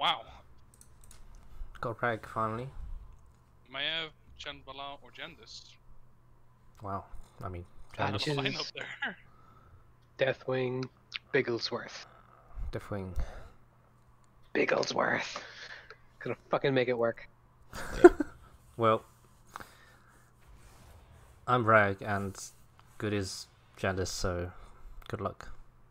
Wow. Got Rag finally. Maiev, Chandbala, or Jandis. Wow. I mean, Kind of Jandis, a lineup there. Deathwing, Bigglesworth. Deathwing. Bigglesworth. Gonna fucking make it work. Well, I'm Rag and good is Jandis, so good luck.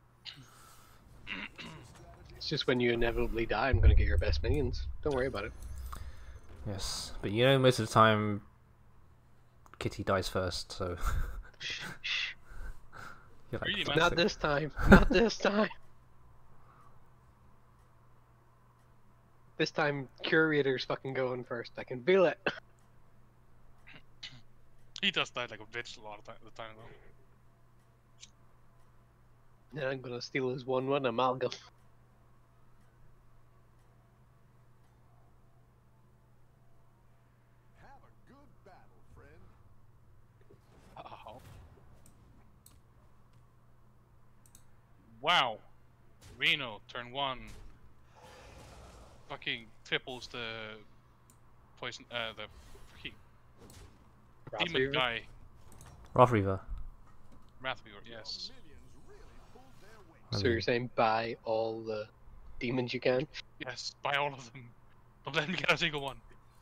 It's just when you inevitably die, I'm gonna get your best minions. Don't worry about it. Yes, but you know most of the time Kitty dies first, so Shh, shh. you're like, Really, "Fuck's man? Not sake." this time. Not this time. This time, Curator's fucking going first. I can feel it. He does die like a bitch a lot of the time though. Then I'm gonna steal his 1/1 amalgam. Have a good battle, friend. Uh-oh. Wow. Reno, turn 1. Fucking triples the poison, the fucking demon Wrathweaver? guy. Wrathweaver. Wrathweaver, yes. Minions really pulled their weight. I So mean, you're saying buy all the demons you can? Yes, buy all of them. Don't let me get a single one.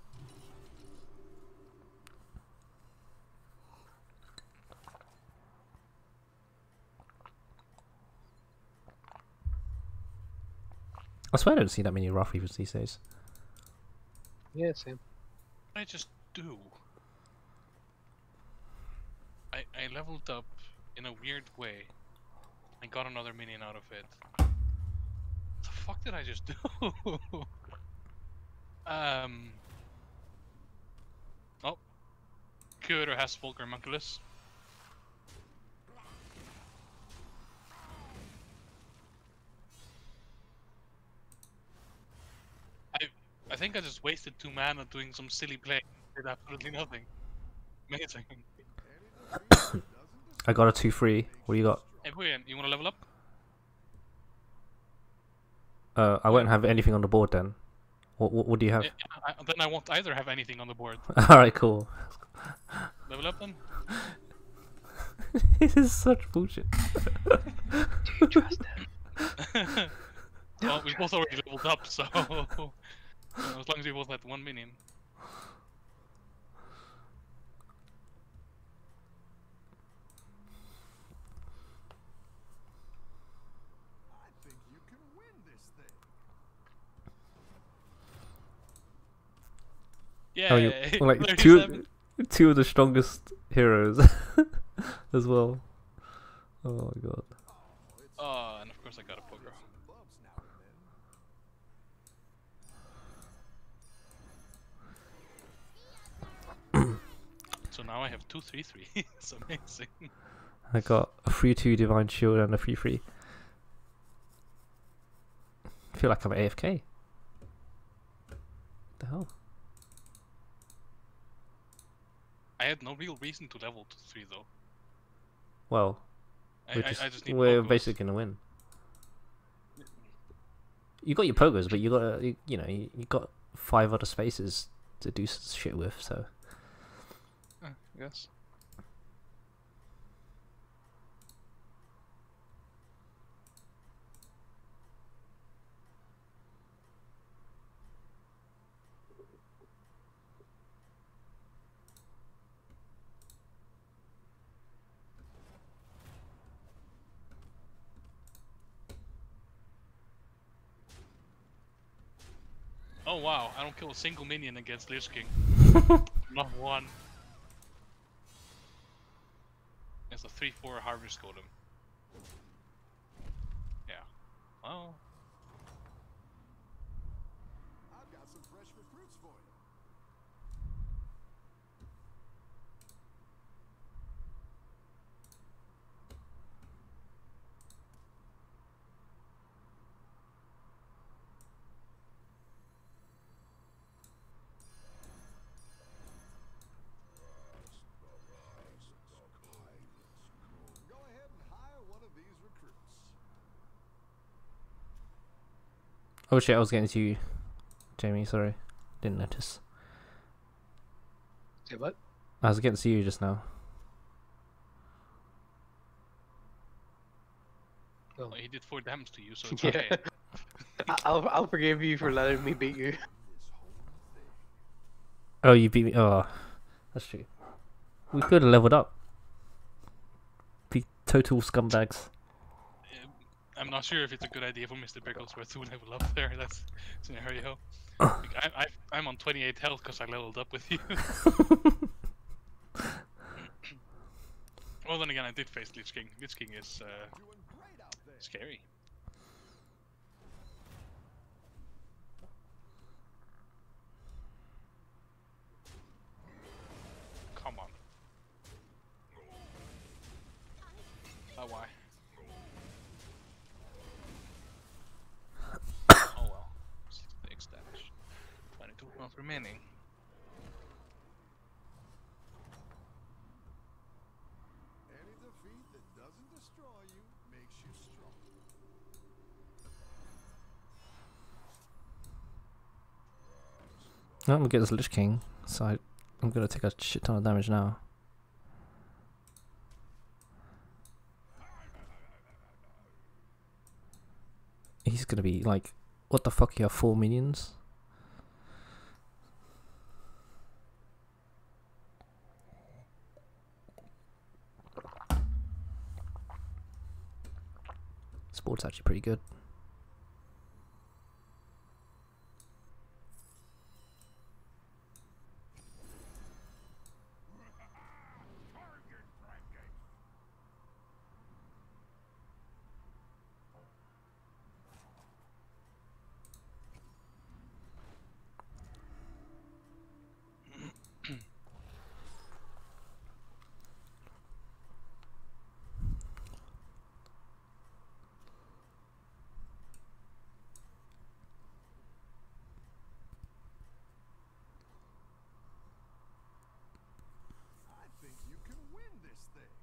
I swear I don't see that many Wrathweavers these days. Yeah, same. I just do. I leveled up in a weird way and got another minion out of it. What the fuck did I just do? Oh. Curator has Volker Munculus. I think I just wasted 2 mana doing some silly play. Did absolutely nothing. Amazing. I got a 2-3. What do you got? Hey, Brian, you wanna level up? I won't have anything on the board then. What do you have? Yeah, then I won't either have anything on the board. Alright, cool. Level up then? This is such bullshit. Do you trust him? Well, we both already leveled up, so as long as we both had 1 minion. I think you can win this thing. Yeah, Oh, you like two of the strongest heroes as well. Oh my god. Oh, and of course I got a poker. Bumps now and then. So now I have 2/3/3. It's amazing. I got a 3/2 Divine Shield and a 3/3. I feel like I'm AFK. What the hell? I had no real reason to level to 3 though. Well, I just need we're pogos. basically gonna win. You got your pogos, but you got you got 5 other spaces to do shit with. So Yes. Oh wow, I don't kill a single minion against Lich King. Not one. It's a 3/4 Harvest Golem. Yeah. Well, I've got some fresh recruits for you. Go ahead and hire one of these recruits. oh shit, I was getting to Jamie. Sorry, didn't notice. Say what? I was getting to see you just now. Oh. Well, he did 4 damage to you, so it's Yeah. okay. I'll forgive you for letting me beat you. Oh, you beat me. Oh, that's true. We could have leveled up. Be total scumbags. I'm not sure if it's a good idea for Mr. Bigglesworth to level up there. That's scenario. Like, I'm on 28 health because I leveled up with you. Well, then again, I did face Lich King. Lich King is Doing great out there. scary. Come on. Oh, why? Oh well. 6 damage. 22 health remaining. Any defeat that doesn't destroy you makes you strong. Oh, I'm gonna get this Lich King, so I'm gonna take a shit ton of damage now. He's gonna be like, what the fuck? You have 4 minions? Sport's actually pretty good. I think you can win this thing.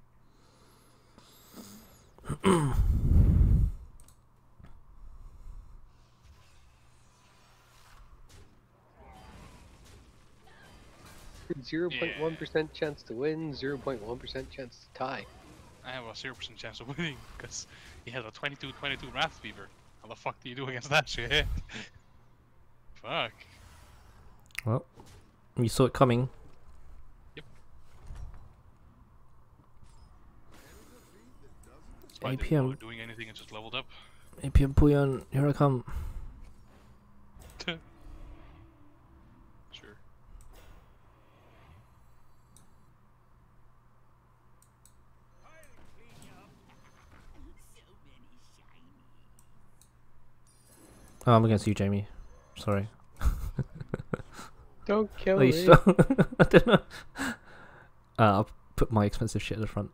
0.1% chance to win, 0.1% chance to tie. I have a 0% chance of winning because he has a 22 Wrath Fever. How the fuck do you do against that shit? Fuck. Well, you saw it coming. That's why I didn't APM. bother doing anything and just leveled up. APM Puyon, here I come. Sure. Oh, I'm against you, Jamie. Sorry. Don't kill Are you me. sure? I don't know. I'll put my expensive shit at the front.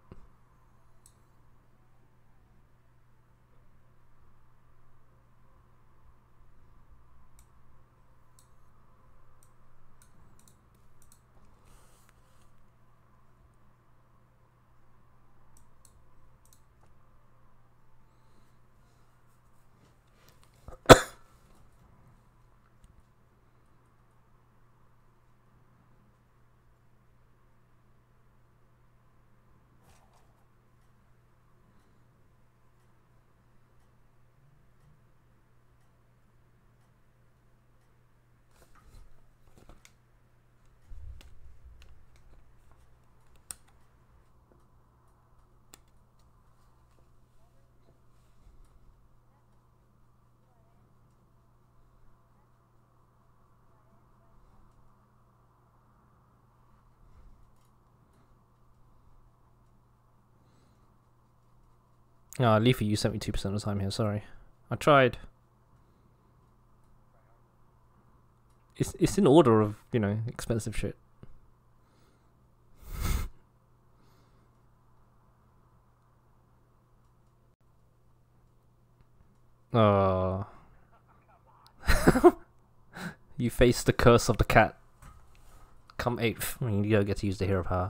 Ah, Leafy, you 72% of the time here, sorry. I tried. It's in order of, you know, expensive shit. Oh. You face the curse of the cat. Come 8th. I mean, you don't get to use the hero power.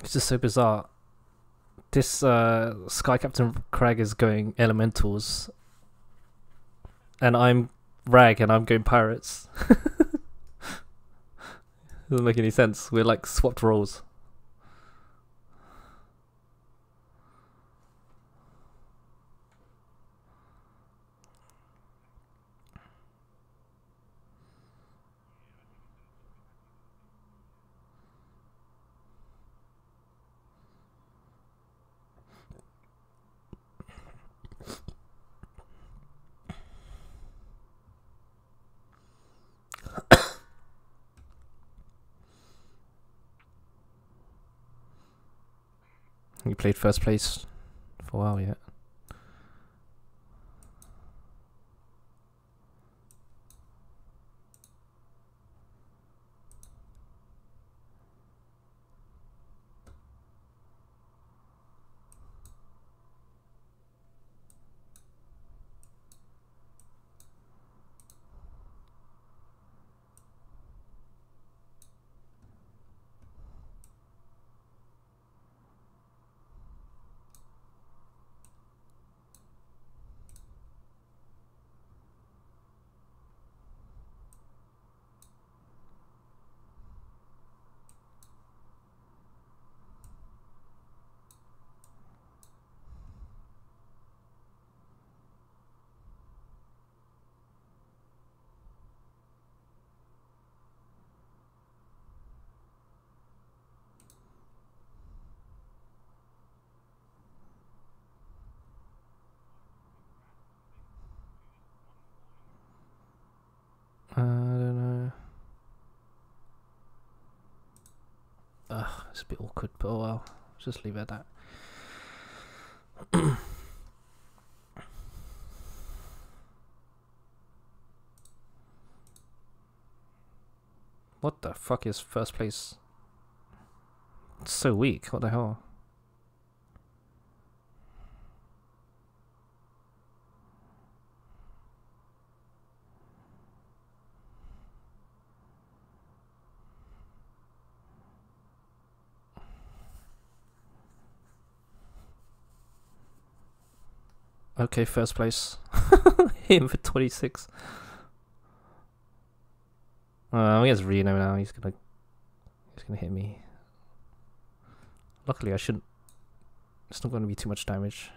It's just so bizarre. This Sky Captain Crag is going elementals, and I'm Rag, and I'm going pirates. Doesn't make any sense. We're like swapped roles. You played first place for a while yet? I don't know. It's a bit awkward, but oh well. Just leave it at that. What the fuck is first place? It's so weak. What the hell? Okay, first place. Him for 26. He has Reno now. He's gonna hit me. Luckily, I shouldn't. It's not going to be too much damage.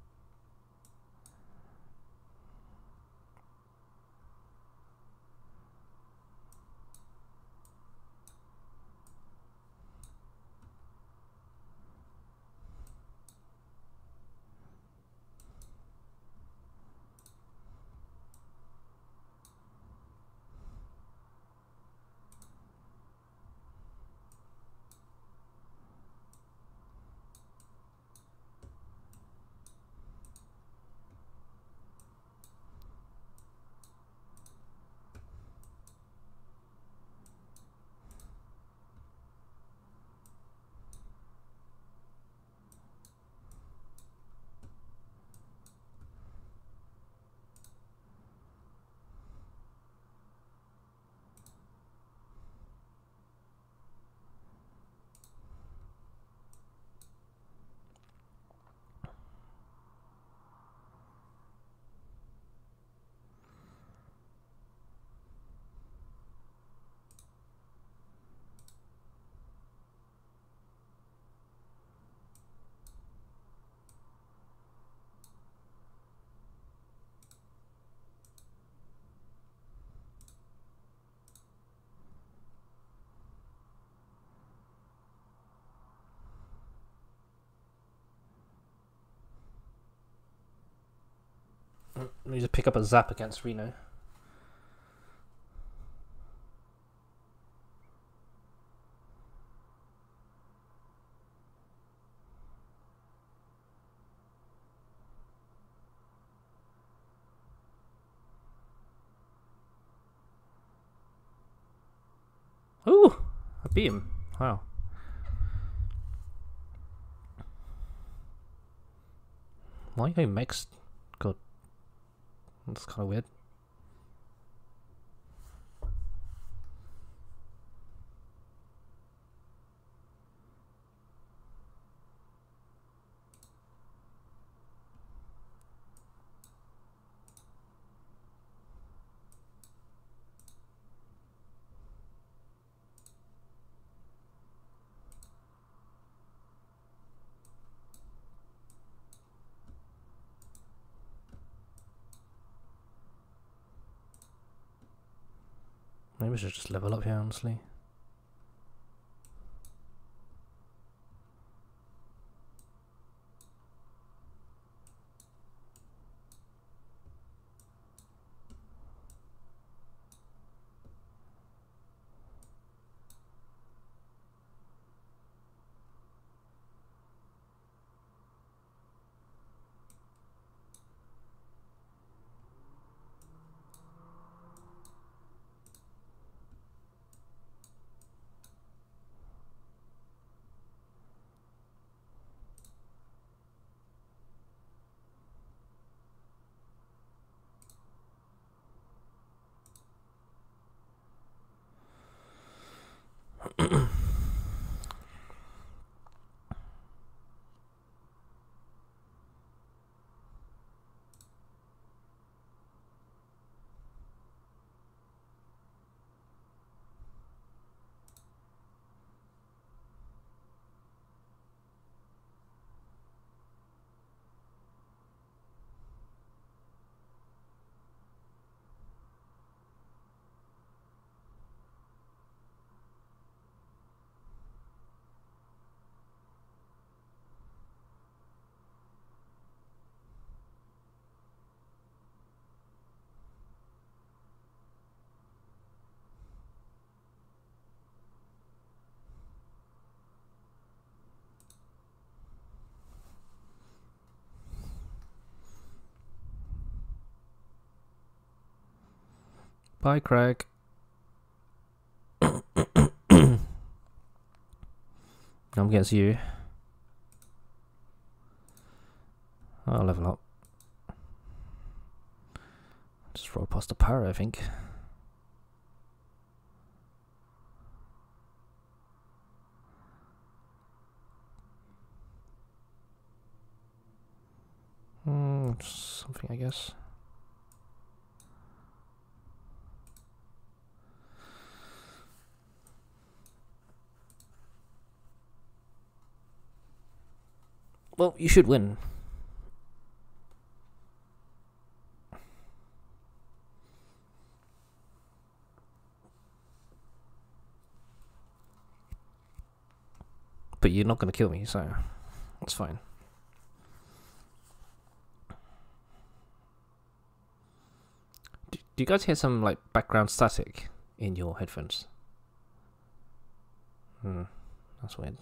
Let me just pick up a zap against Reno. Ooh, I beat him. Wow. Why are you going mixed? God. That's kind of weird. we should just level up here, honestly. Bye, Craig. I'm against you. I'll level up. Just roll past the power, I think. Something, I guess. Well, you should win. But you're not going to kill me, so that's fine. Do you guys hear some like background static in your headphones? That's weird.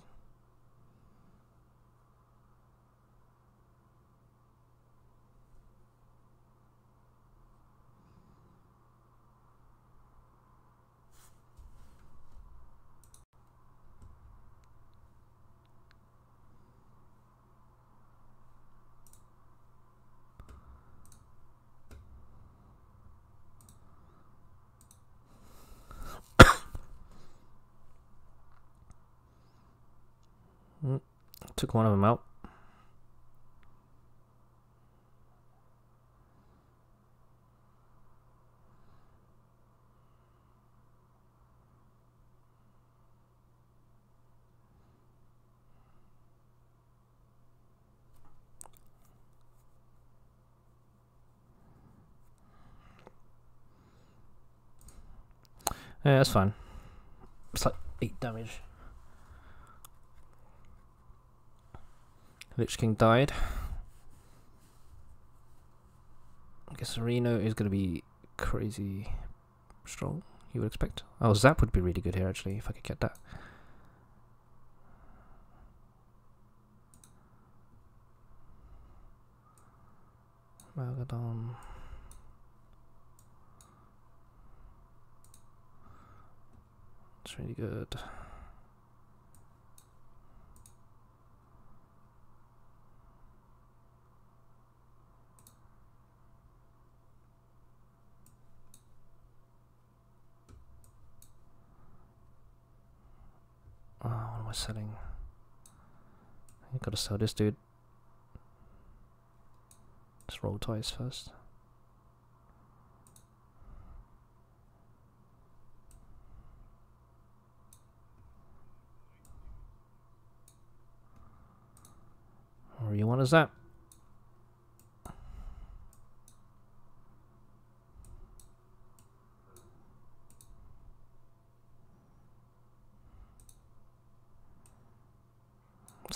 Took one of them out. Yeah, that's fine. It's like 8 damage. Lich King died. I guess Reno is going to be crazy strong, you would expect. Oh, Zap would be really good here, actually, if I could get that. Malgadon. It's really good. Oh, what am I selling? I gotta sell this dude. Let's roll twice first. Or you want is that?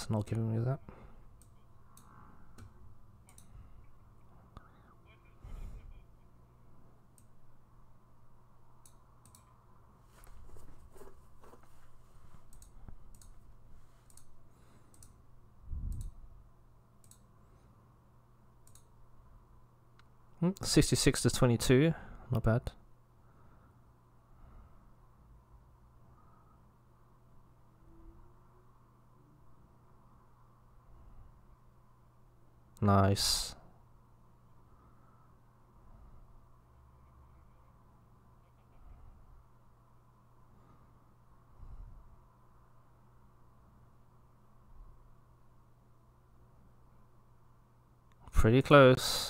It's not giving me that. Hmm, 66 to 22, not bad. Nice. Pretty close.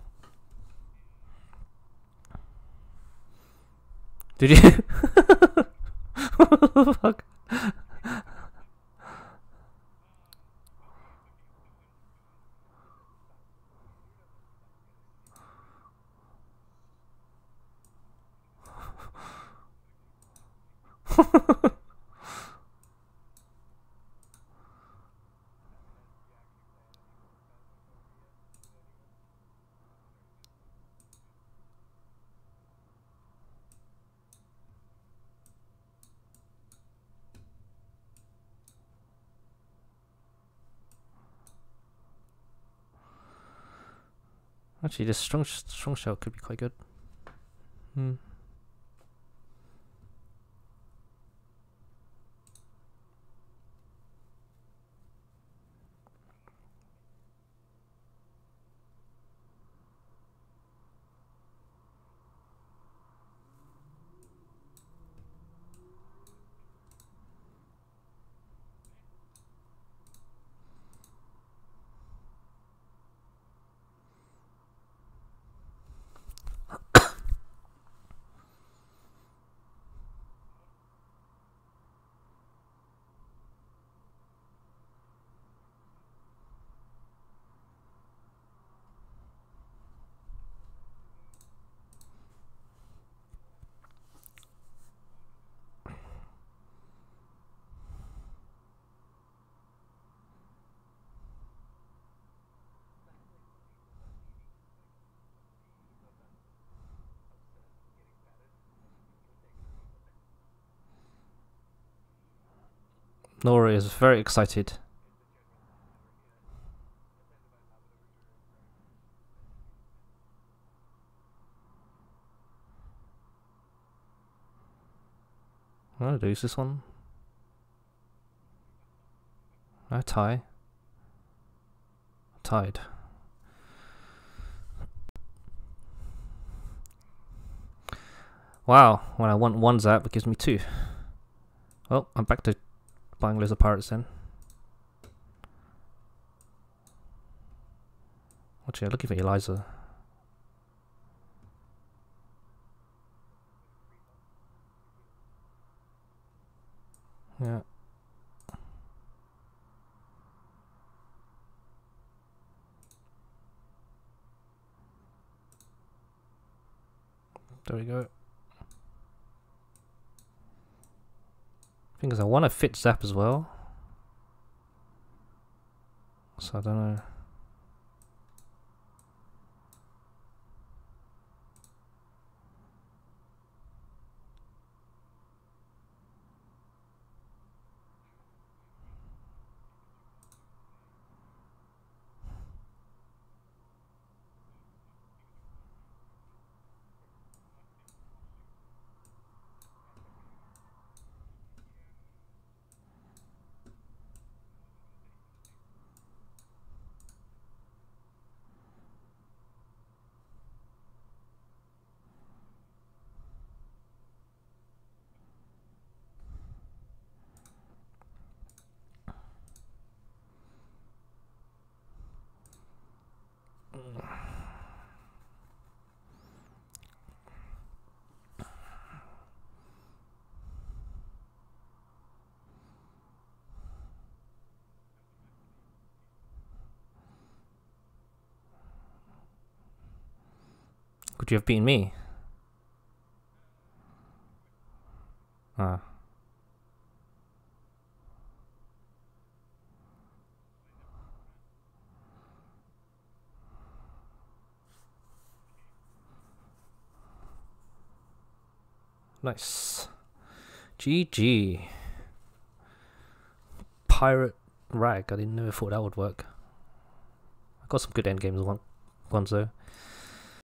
Did you? What the fuck? Actually, this strong shell could be quite good. Hmm. Nora is very excited. I'll lose this one. I tie. Tied. Wow, when I want one zap, it gives me two. Well, I'm back to buying loads of pirates then. Actually, I'm looking for Eliza. Yeah. There we go. Thing is, I want to fit zap as well. So I don't know. Could you have beaten me? Ah. Nice. GG. Pirate Rag. I didn't never thought that would work. I got some good end games ones though.